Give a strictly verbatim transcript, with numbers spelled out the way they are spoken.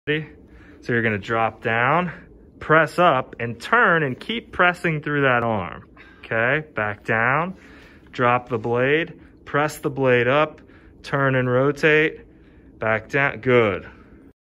Ready? So you're gonna drop down, press up, and turn and keep pressing through that arm. Okay, back down, drop the blade, press the blade up, turn and rotate, back down, good.